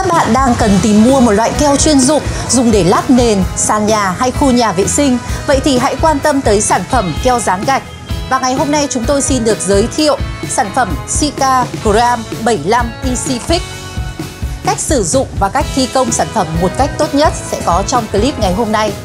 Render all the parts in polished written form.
Các bạn đang cần tìm mua một loại keo chuyên dụng dùng để lát nền, sàn nhà hay khu nhà vệ sinh, vậy thì hãy quan tâm tới sản phẩm keo dán gạch. Và ngày hôm nay chúng tôi xin được giới thiệu sản phẩm Sika Gram 75 Easy Fix. Cách sử dụng và cách thi công sản phẩm một cách tốt nhất sẽ có trong clip ngày hôm nay.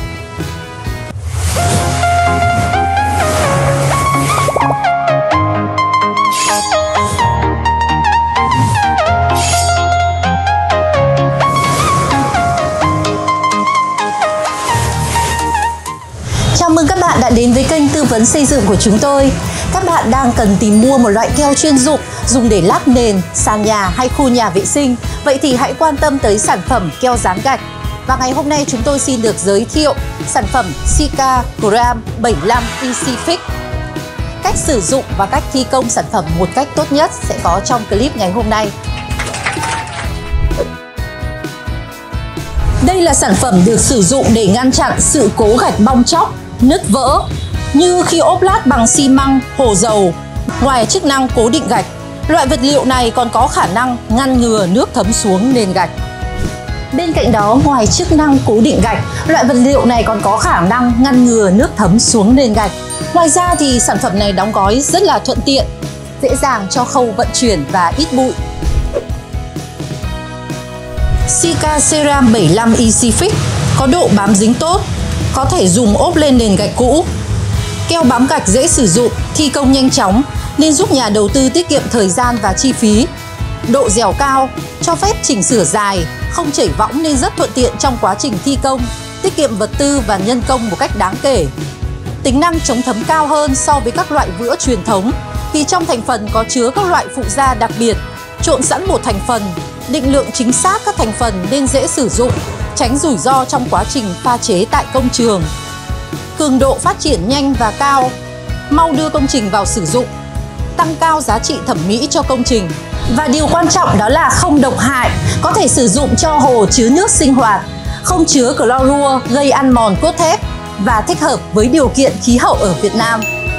Chào mừng các bạn đã đến với kênh tư vấn xây dựng của chúng tôi. Các bạn đang cần tìm mua một loại keo chuyên dụng dùng để lát nền, sàn nhà hay khu nhà vệ sinh, vậy thì hãy quan tâm tới sản phẩm keo dán gạch. Và ngày hôm nay chúng tôi xin được giới thiệu sản phẩm Sika Gram 75 Easy Fix. Cách sử dụng và cách thi công sản phẩm một cách tốt nhất sẽ có trong clip ngày hôm nay. Đây là sản phẩm được sử dụng để ngăn chặn sự cố gạch bong tróc, nứt vỡ như khi ốp lát bằng xi măng, hồ dầu. Ngoài chức năng cố định gạch, loại vật liệu này còn có khả năng ngăn ngừa nước thấm xuống nền gạch. Bên cạnh đó, ngoài chức năng cố định gạch, loại vật liệu này còn có khả năng ngăn ngừa nước thấm xuống nền gạch. Ngoài ra thì sản phẩm này đóng gói rất là thuận tiện, dễ dàng cho khâu vận chuyển và ít bụi. Sika Gram 75 Easy Fix có độ bám dính tốt, có thể dùng ốp lên nền gạch cũ. Keo bám gạch dễ sử dụng, thi công nhanh chóng nên giúp nhà đầu tư tiết kiệm thời gian và chi phí. Độ dẻo cao, cho phép chỉnh sửa dài, không chảy võng nên rất thuận tiện trong quá trình thi công, tiết kiệm vật tư và nhân công một cách đáng kể. Tính năng chống thấm cao hơn so với các loại vữa truyền thống vì trong thành phần có chứa các loại phụ gia đặc biệt, trộn sẵn một thành phần, định lượng chính xác các thành phần nên dễ sử dụng, tránh rủi ro trong quá trình pha chế tại công trường. Cường độ phát triển nhanh và cao, mau đưa công trình vào sử dụng, tăng cao giá trị thẩm mỹ cho công trình. Và điều quan trọng đó là không độc hại, có thể sử dụng cho hồ chứa nước sinh hoạt, không chứa clorua gây ăn mòn cốt thép và thích hợp với điều kiện khí hậu ở Việt Nam.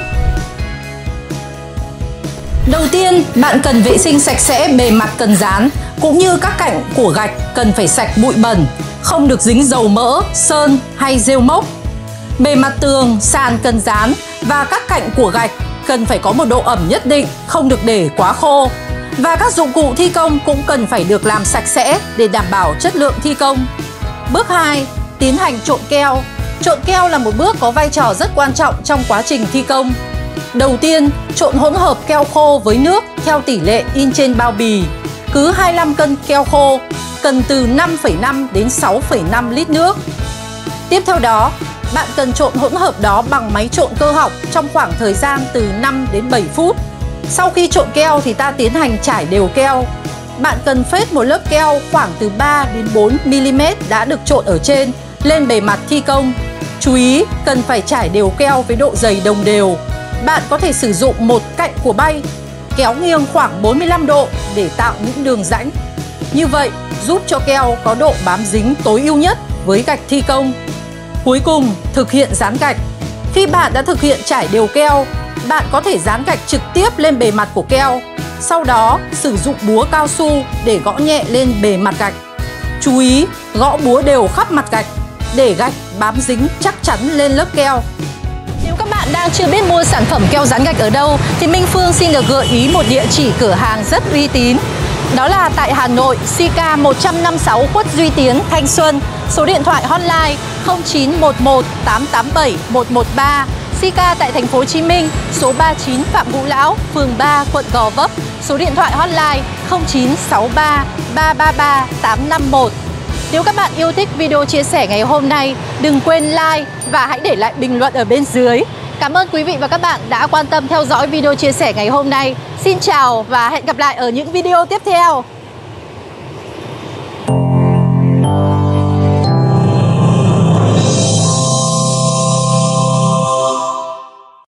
Đầu tiên, bạn cần vệ sinh sạch sẽ bề mặt cần dán, cũng như các cạnh của gạch cần phải sạch bụi bẩn, không được dính dầu mỡ, sơn hay rêu mốc. Bề mặt tường, sàn cần dán và các cạnh của gạch cần phải có một độ ẩm nhất định, không được để quá khô. Và các dụng cụ thi công cũng cần phải được làm sạch sẽ để đảm bảo chất lượng thi công. Bước 2. Tiến hành trộn keo. Trộn keo là một bước có vai trò rất quan trọng trong quá trình thi công. Đầu tiên, trộn hỗn hợp keo khô với nước theo tỷ lệ in trên bao bì. Cứ 25 cân keo khô cần từ 5,5 đến 6,5 lít nước. Tiếp theo đó, bạn cần trộn hỗn hợp đó bằng máy trộn cơ học trong khoảng thời gian từ 5 đến 7 phút. Sau khi trộn keo thì ta tiến hành trải đều keo. Bạn cần phết một lớp keo khoảng từ 3 đến 4 mm đã được trộn ở trên lên bề mặt thi công. Chú ý cần phải trải đều keo với độ dày đồng đều. Bạn có thể sử dụng một cạnh của bay, kéo nghiêng khoảng 45 độ để tạo những đường rãnh. Như vậy giúp cho keo có độ bám dính tối ưu nhất với gạch thi công. Cuối cùng, thực hiện dán gạch. Khi bạn đã thực hiện trải đều keo, bạn có thể dán gạch trực tiếp lên bề mặt của keo. Sau đó, sử dụng búa cao su để gõ nhẹ lên bề mặt gạch. Chú ý, gõ búa đều khắp mặt gạch để gạch bám dính chắc chắn lên lớp keo. Nếu các bạn đang chưa biết mua sản phẩm keo dán gạch ở đâu thì Minh Phương xin được gợi ý một địa chỉ cửa hàng rất uy tín. Đó là tại Hà Nội, Sika 156 Khuất Duy Tiến, Thanh Xuân. Số điện thoại hotline 0911 887 113. Sika tại thành phố Hồ Chí Minh, số 39 Phạm Ngũ Lão, phường 3, quận Gò Vấp. Số điện thoại hotline 0963 333 851. Nếu các bạn yêu thích video chia sẻ ngày hôm nay, đừng quên like và hãy để lại bình luận ở bên dưới. Cảm ơn quý vị và các bạn đã quan tâm theo dõi video chia sẻ ngày hôm nay. Xin chào và hẹn gặp lại ở những video tiếp theo.